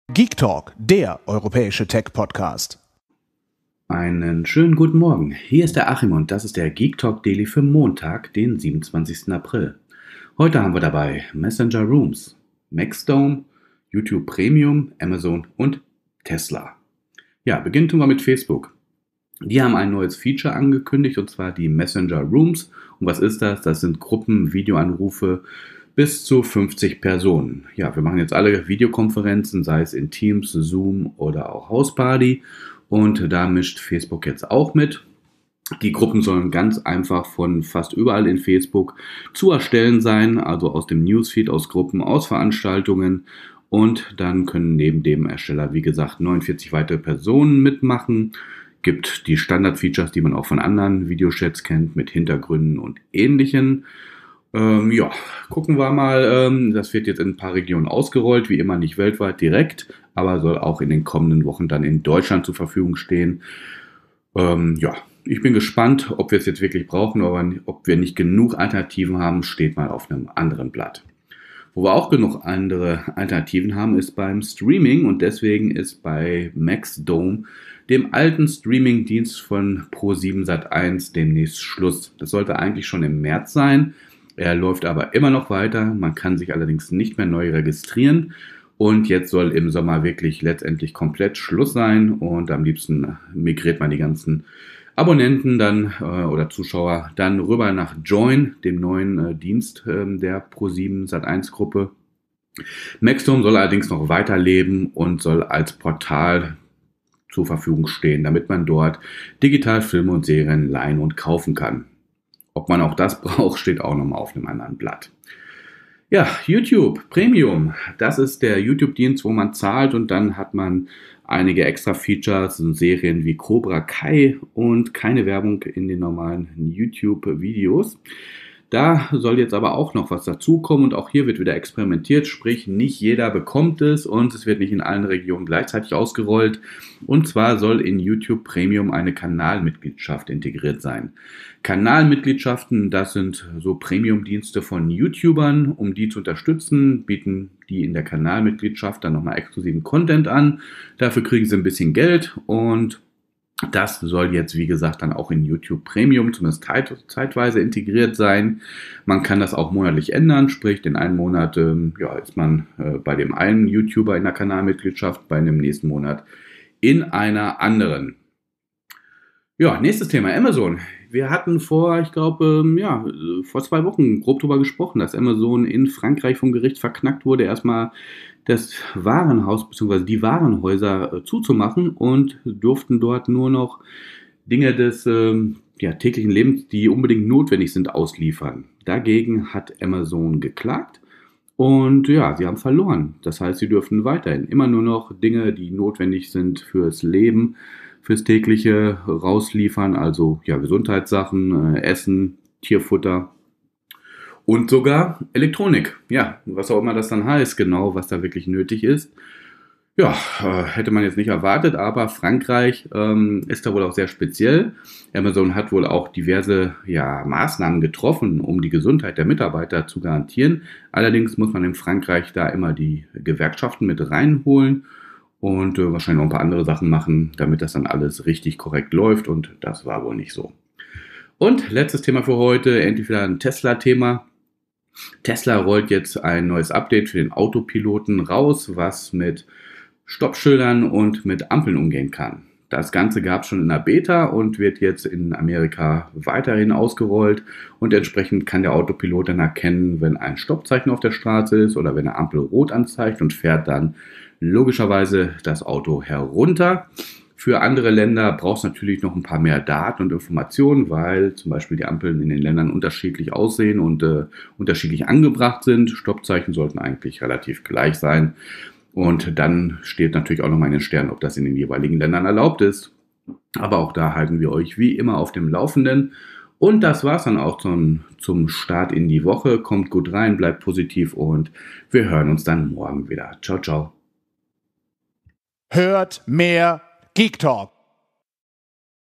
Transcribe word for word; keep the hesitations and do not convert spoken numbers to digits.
Geek Talk, der europäische Tech-Podcast. Einen schönen guten Morgen. Hier ist der Achim und das ist der Geek Talk Daily für Montag, den siebenundzwanzigsten April. Heute haben wir dabei Messenger Rooms, Maxdome, YouTube Premium, Amazon und Tesla. Ja, beginnen tun wir mit Facebook. Die haben ein neues Feature angekündigt und zwar die Messenger Rooms. Und was ist das? Das sind Gruppen, Videoanrufe bis zu fünfzig Personen. Ja, wir machen jetzt alle Videokonferenzen, sei es in Teams, Zoom oder auch Houseparty. Und da mischt Facebook jetzt auch mit. Die Gruppen sollen ganz einfach von fast überall in Facebook zu erstellen sein, also aus dem Newsfeed, aus Gruppen, aus Veranstaltungen. Und dann können neben dem Ersteller, wie gesagt, neunundvierzig weitere Personen mitmachen. Gibt die Standard-Features, die man auch von anderen Videochats kennt, mit Hintergründen und Ähnlichem. Ähm, ja, gucken wir mal. Ähm, das wird jetzt in ein paar Regionen ausgerollt, wie immer nicht weltweit direkt, aber soll auch in den kommenden Wochen dann in Deutschland zur Verfügung stehen. Ähm, ja, ich bin gespannt, ob wir es jetzt wirklich brauchen, aber ob wir nicht genug Alternativen haben, steht mal auf einem anderen Blatt. Wo wir auch genug andere Alternativen haben, ist beim Streaming und deswegen ist bei Maxdome, dem alten Streaming-Dienst von Pro sieben Sat eins, demnächst Schluss. Das sollte eigentlich schon im März sein. Er läuft aber immer noch weiter. Man kann sich allerdings nicht mehr neu registrieren. Und jetzt soll im Sommer wirklich letztendlich komplett Schluss sein. Und am liebsten migriert man die ganzen Abonnenten dann äh, oder Zuschauer dann rüber nach Join, dem neuen äh, Dienst äh, der Pro sieben Sat eins Gruppe. Maxdome soll allerdings noch weiterleben und soll als Portal zur Verfügung stehen, damit man dort digital Filme und Serien leihen und kaufen kann. Ob man auch das braucht, steht auch nochmal auf einem anderen Blatt. Ja, YouTube Premium, das ist der YouTube-Dienst, wo man zahlt und dann hat man einige extra Features und Serien wie Cobra Kai und keine Werbung in den normalen YouTube-Videos. Da soll jetzt aber auch noch was dazukommen und auch hier wird wieder experimentiert, sprich nicht jeder bekommt es und es wird nicht in allen Regionen gleichzeitig ausgerollt. Und zwar soll in YouTube Premium eine Kanalmitgliedschaft integriert sein. Kanalmitgliedschaften, das sind so Premium-Dienste von YouTubern, um die zu unterstützen, bieten die in der Kanalmitgliedschaft dann nochmal exklusiven Content an. Dafür kriegen sie ein bisschen Geld und das soll jetzt, wie gesagt, dann auch in YouTube Premium zumindest zeitweise integriert sein. Man kann das auch monatlich ändern, sprich, den einen Monat ähm, ja, ist man äh, bei dem einen YouTuber in der Kanalmitgliedschaft, bei dem nächsten Monat in einer anderen. Ja, nächstes Thema, Amazon. Wir hatten vor, ich glaube, ähm, ja, vor zwei Wochen grob darüber gesprochen, dass Amazon in Frankreich vom Gericht verknackt wurde, erstmal das Warenhaus bzw. die Warenhäuser äh, zuzumachen und durften dort nur noch Dinge des ähm, ja, täglichen Lebens, die unbedingt notwendig sind, ausliefern. Dagegen hat Amazon geklagt und ja, sie haben verloren. Das heißt, sie dürfen weiterhin immer nur noch Dinge, die notwendig sind fürs Leben, fürs tägliche rausliefern, also ja, Gesundheitssachen, äh, Essen, Tierfutter. Und sogar Elektronik, ja, was auch immer das dann heißt, genau, was da wirklich nötig ist. Ja, äh, hätte man jetzt nicht erwartet, aber Frankreich ähm, ist da wohl auch sehr speziell. Amazon hat wohl auch diverse ja, Maßnahmen getroffen, um die Gesundheit der Mitarbeiter zu garantieren. Allerdings muss man in Frankreich da immer die Gewerkschaften mit reinholen und äh, wahrscheinlich noch ein paar andere Sachen machen, damit das dann alles richtig korrekt läuft und das war wohl nicht so. Und letztes Thema für heute, endlich wieder ein Tesla-Thema. Tesla rollt jetzt ein neues Update für den Autopiloten raus, was mit Stoppschildern und mit Ampeln umgehen kann. Das Ganze gab es schon in der Beta und wird jetzt in Amerika weiterhin ausgerollt und entsprechend kann der Autopilot dann erkennen, wenn ein Stoppzeichen auf der Straße ist oder wenn eine Ampel rot anzeigt und fährt dann logischerweise das Auto herunter. Für andere Länder braucht es natürlich noch ein paar mehr Daten und Informationen, weil zum Beispiel die Ampeln in den Ländern unterschiedlich aussehen und äh, unterschiedlich angebracht sind. Stoppzeichen sollten eigentlich relativ gleich sein. Und dann steht natürlich auch noch mal in den Sternen, ob das in den jeweiligen Ländern erlaubt ist. Aber auch da halten wir euch wie immer auf dem Laufenden. Und das war's dann auch zum, zum Start in die Woche. Kommt gut rein, bleibt positiv und wir hören uns dann morgen wieder. Ciao, ciao. Hört mehr Geek Talk.